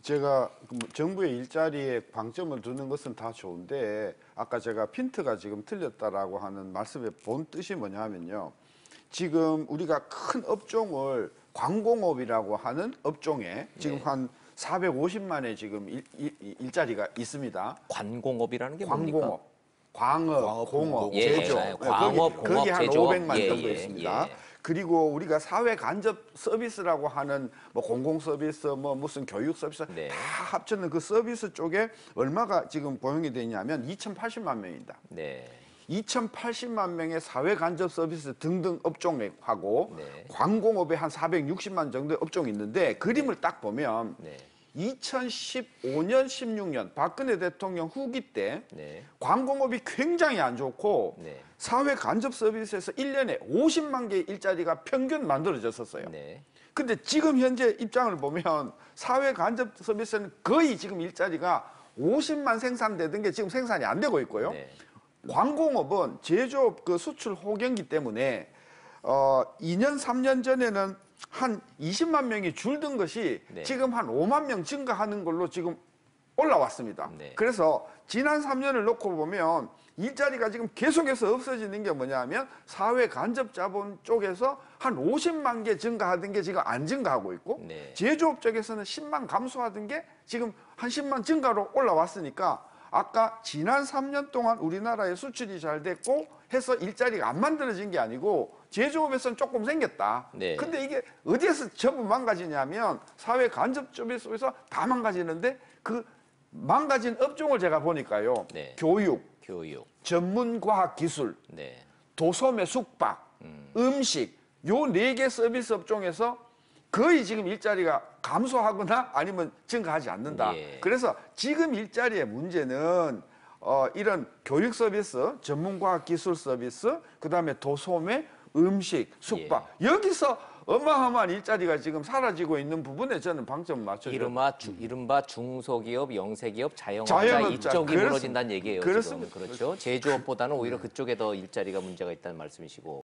제가 정부의 일자리에 방점을 두는 것은 다 좋은데 아까 제가 핀트가 지금 틀렸다라고 하는 말씀의 본 뜻이 뭐냐 하면요. 지금 우리가 큰 업종을 광공업이라고 하는 업종에 지금 한 450만의 지금 일자리가 있습니다. 관공업이라는 게 뭡니까? 광공업, 광업, 공업, 예, 제조. 예, 광업, 공업, 거기 한 제조. 500만 예, 정도 예, 있습니다. 예. 그리고 우리가 사회 간접 서비스라고 하는 뭐 공공 서비스, 뭐 무슨 교육 서비스 네. 다 합쳐는 그 서비스 쪽에 얼마가 지금 고용이 되냐면 2,080만 명입니다. 네. 2,080만 명의 사회 간접 서비스 등등 업종하고 네. 광공업에 한 460만 정도의 업종이 있는데 그림을 딱 보면 네. 2015년, 16년 박근혜 대통령 후기 때 네. 광공업이 굉장히 안 좋고 네. 사회 간접 서비스에서 1년에 50만 개의 일자리가 평균 만들어졌었어요. 네. 근데 지금 현재 입장을 보면 사회 간접 서비스는 거의 지금 일자리가 50만 생산되던 게 지금 생산이 안 되고 있고요. 네. 광공업은 제조업 그 수출 호경기 때문에 2년, 3년 전에는 한 20만 명이 줄던 것이 네. 지금 한 5만 명 증가하는 걸로 지금 올라왔습니다. 네. 그래서 지난 3년을 놓고 보면 일자리가 지금 계속해서 없어지는 게 뭐냐면 사회 간접 자본 쪽에서 한 50만 개 증가하던 게 지금 안 증가하고 있고 네. 제조업 쪽에서는 10만 감소하던 게 지금 한 10만 증가로 올라왔으니까 아까 지난 3년 동안 우리나라의 수출이 잘 됐고 해서 일자리가 안 만들어진 게 아니고 제조업에서는 조금 생겼다. 네. 근데 이게 어디에서 전부 망가지냐면 사회 간접 쪽에서 다 망가지는데 그 망가진 업종을 제가 보니까요. 네. 교육, 전문과학기술, 네. 도소매 숙박, 음식 요 4개 서비스 업종에서 거의 지금 일자리가 감소하거나 아니면 증가하지 않는다. 예. 그래서 지금 일자리의 문제는 이런 교육 서비스, 전문과학 기술 서비스, 그다음에 도소매, 음식, 숙박 여기서 어마어마한 일자리가 지금 사라지고 있는 부분에 저는 방점을 맞춰요. 이른바 중소기업, 영세기업, 자영업자 자영업자. 이쪽이 무너진다는 얘기예요. 그렇습니다. 지금. 그렇죠. 제조업보다는 오히려 그쪽에 더 일자리가 문제가 있다는 말씀이시고.